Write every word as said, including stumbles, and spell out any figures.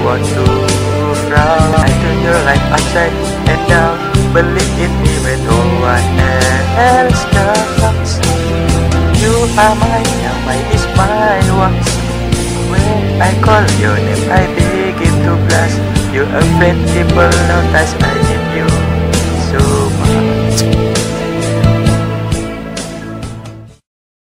want to frown. I turn your life upside and down. Believe in me when no one else does. You are mine, now mine is my ones. When I call your name, I begin to blast. You're a friend, people notice I